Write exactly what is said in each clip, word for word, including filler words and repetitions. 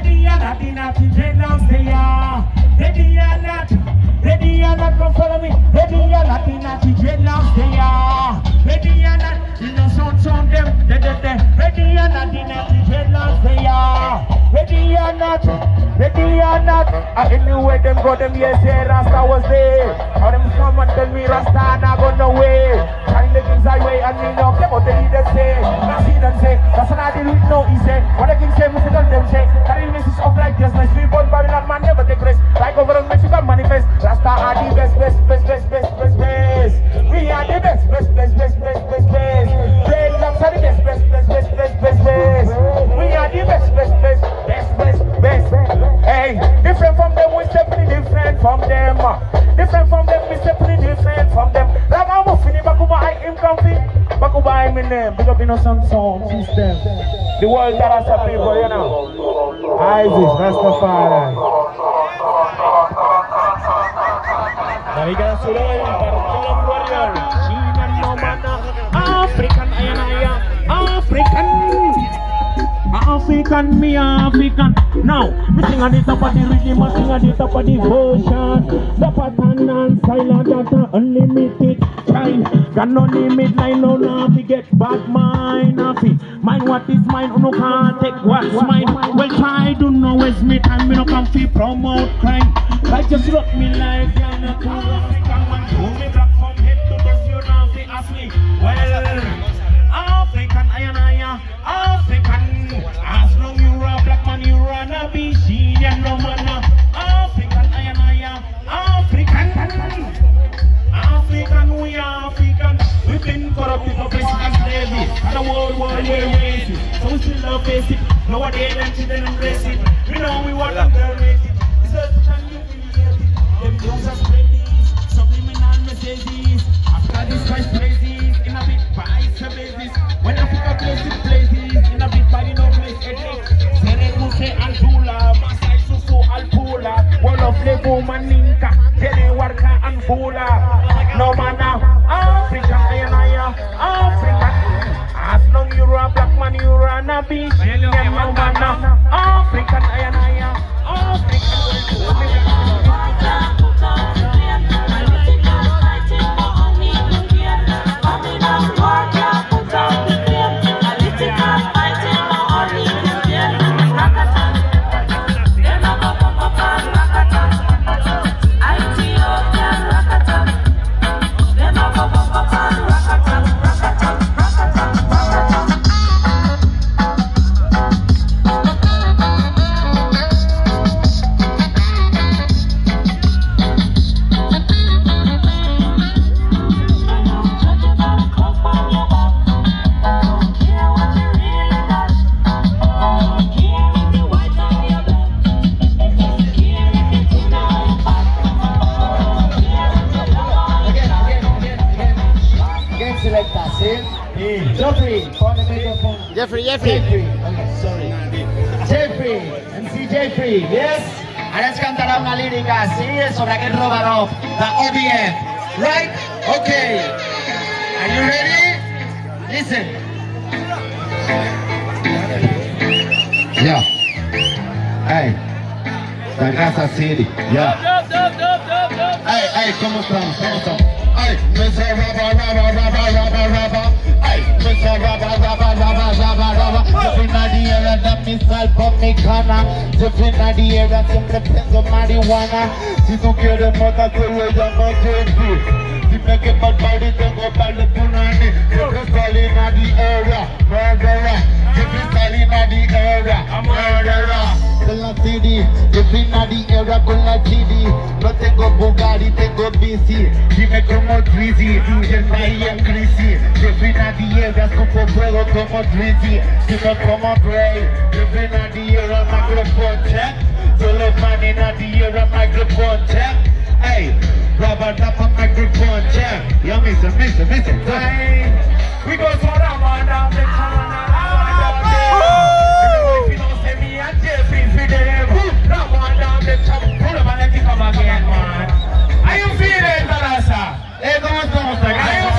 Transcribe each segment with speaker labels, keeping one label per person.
Speaker 1: Ready or not, in a dreadlocks they are. Ready or not, ready or not, come follow me. Ready or not, in a dreadlocks they are. Ready or not, in a sound sound them. De de de. Ready or not, in a dreadlocks they are. Ready or not, ready or not. I anyway them go them yes, yeah, Rasta was there. Or them come and tell me Rasta not go nowhere. Trying the things I way and me know what they need to say. I see them say, that's what I did with no he say. What they can say, we tell them say. Carry message of righteousness. We born Babylon man never take rest. Like over on Mexico manifest. Rasta are the best, best, best, best, best, best, best. We are the best, best, best, best, best, best, best. Dreadlocks are the best, best, best, best, best, best, best. We are the best, best, best, best, best, best. Hey, different from them, we step pretty different from them. Different from them, we step pretty different from them. Like I'm a finny, Bakuba, I am comfy. Bakuba, I'm in them. Big up in some sound system. The world that has a people, you know. Isaac, Rastafari. Now we got a solo warrior. African, I am, I am African. African, me African. Now, me sing on the top of the rhythm, I sing on the top of the version. The pattern and silent data, unlimited time. Got no limit, line no nothing, get bad mind, nothing. Mind what is mine, no can't take what's mine. Well, try to know where's me time, me no come fi promote crime. Like just look me like I'm a cool African man. Pull me back from head to toe, you know fi ask me. Well, African, I am, I am African. As long you are black man, you run a be Syrian, no man. African, I am, I am African. African, we are African. We've been corrupted for basic and slavery. And the world war we're racist. So we still love basic. Nowadays, them children embrace it. We know we want them to raise it. It's such an humiliating. Them girls are spread these subliminal messages. After this Christ praises, in a bit vice basis. When Africa places places, in a bit by the no place ethics. Serenuse Antula, Masai Susu Alpula, Wall of Lego Maninka, Tele Warka and Fula. No man now, African, I am, I am African. As long you are a black man, you run a beach. No man now, African, I am, I am African.
Speaker 2: Jeffrey, Jeffrey.
Speaker 3: Jeffrey. Okay, sorry. Jeffrey, M C Jeffrey, yes.
Speaker 2: Ahora ens cantarà una lírica, sí, sobre aquest Robarov de O B F. Right? Okay. Are you ready? Listen.
Speaker 3: Yeah. Hey. La Casa City. Yeah. Hey, hey, ¿cómo estamos? ¿Cómo estamos? Hey, Mister Raba, Raba, Raba, Raba, Raba. Hey, Mister Raba, Raba, Raba, Raba, Raba. Siempre nadie era de mi salvo mi cana. Siempre nadie era, siempre pienso marihuana. Si tú quieres mota, te lo llamo Jeffrey. Dime que mal party tengo par de punani. Siempre salí a the area, murderer. Siempre salí a the area, murderer. De la city, siempre a the area con la G D. No tengo Bugatti, tengo bici. Dime como Drizzy, siempre ahí en crisis. Siempre a the area, escupo fuego como Drizzy. Dime como Bray, siempre a the area, microphone check. Solo man in a the area, microphone check. Hey, rubber up a microphone check. Yo, mister, mister, mister.
Speaker 1: Hey, we go for that one down the corner. If you don't say me and Jeffrey for them, that one down the top. Pull up and let it come again, man. Are you feeling, Talasa? Hey, come on, come on, are you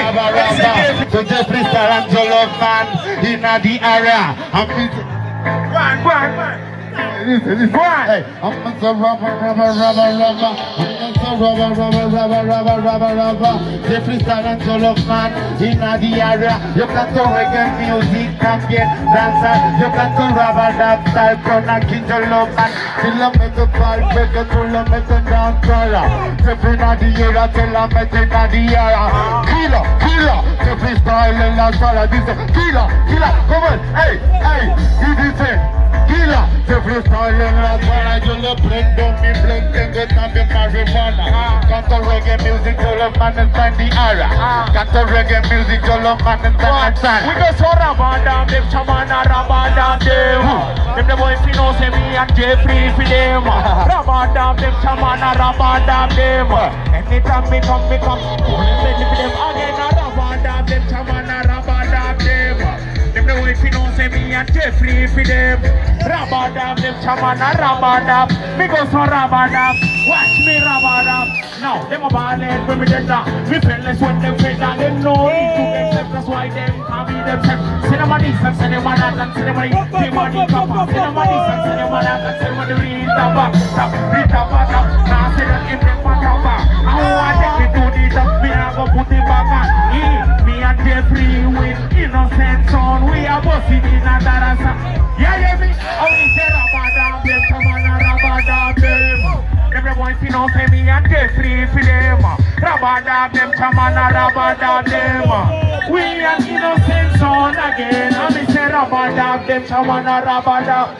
Speaker 1: feeling?
Speaker 3: So Jeffrey Starangelo man in the area. I'm
Speaker 1: One, one.
Speaker 3: Dice, dice, hey, I'm so rubber, rubber, rubber, rubber. I'm so rubber, rubber, rubber, rubber, rubber, rubber. The freestyle and solo man in the area. You canto reggae music, también danza. You canto rubber, dub style, con aquí yo lo man. Si la meto pa'l peque, tú la metes down sola. The free in the area, te la metes in the area. Killer, killer, the freestyle en la sala. Dice, killer, killer, come on, hey, hey. Y dice, killer, se freestyle en la sala, yo le prendo mi blend, tengo también marihuana. Canto reggae music, yo los manes están en the area. Canto reggae music, yo los manes están en sala.
Speaker 1: We go so rabadam, them chamana rabadam them. Them the boy fi know say me and Jeffrey fi them. Rabadam, them chamana rabadam them. Anytime me come, me come, ready for them again. Rabadam, them chamana rabadam them. Them the boy fi know say me and Jeffrey fi them. Rabadam, them chamana rabadam. Me go so rabadam, watch me rabadam. Now, them a ballad when we dead now. We friendless when them fed down. Them know need to themselves, that's why them can't be themselves. Say them a decent, say them a not, and say them a the money come up. Say them a decent, say them a not, and say them a the real top up. Top, the top up, top. Now say them give them a top up. I want them to do this, me a go put it back on. Me and Jeffrey with innocent son. We are bossing in a darasa. Yeah, yeah, me. I will say rabadam, them come on a rabadam, them. Them boys fi know say me and Jeffrey fi them. Rabadam, them chamana rabadam them. We an innocent son again. And me say rabadam, them chamana rabadam.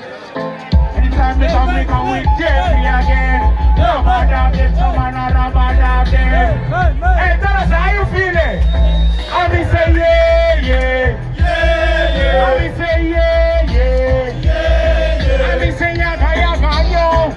Speaker 1: Anytime me come, me come with Jeffrey again. Rabadam, them chamana rabadam them. Hey, tell us how you feeling? And me say yeah, yeah, yeah, yeah. And me say yeah, yeah, yeah, yeah. And me say yaga yaga yo.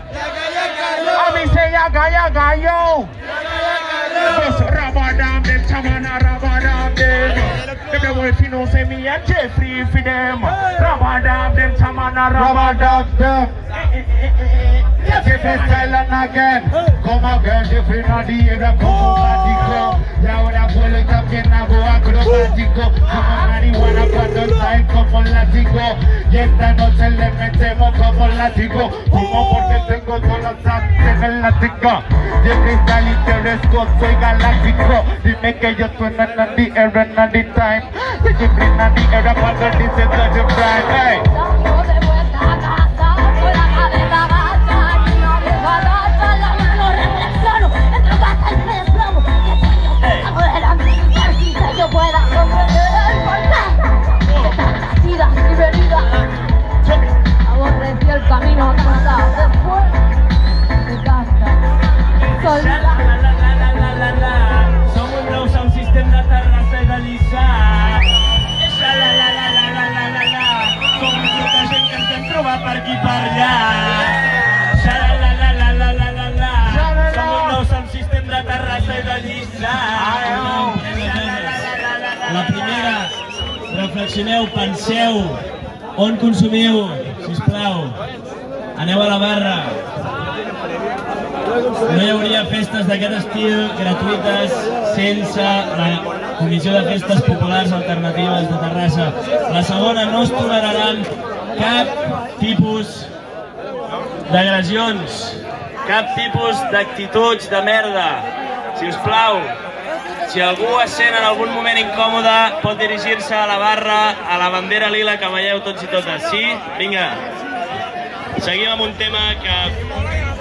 Speaker 1: Yaga yaga yo. Yes, rabadam them, chamana rabadam them. Them the boy fi know say me and Jeffrey fi them. Rabadam them, chamana rabadam them. Jeffrey style again. Come again, Jeffrey na the area, come magico. Ya una puedo también hago acrobático. Como marihuana cuando sale como látigo. Y esta noche le metemos como látigo. Como porque tengo todas las artes en el látigo. Jeffrey style interesco, soy galáctico. Dime que yo sueno en the era, en the time. Jeffrey na the era cuando dice touch and prime. Hey.
Speaker 4: El camino cansado después me canta sola.
Speaker 1: Som un nou sound system de Terrassa i de Lliçà. La la la la la la la la la. Com tota gent que ens hem trobat per aquí per allà. La la la la la la la la. Som un nou sound system de Terrassa i de Lliçà.
Speaker 5: La primera, reflexioneu, penseu on consumiu, sisplau. Aneu a la barra. No hi hauria festes d'aquest estil gratuïtes sense la Comissió de Festes Populars Alternatives de Terrassa. La segona, no es toleraran cap tipus d'agressions, cap tipus d'actituds de merda. Si us plau, si algú es sent en algun moment incòmode, pot dirigir-se a la barra, a la bandera lila que veieu tots i totes. Sí? Vinga. Seguim amb un tema que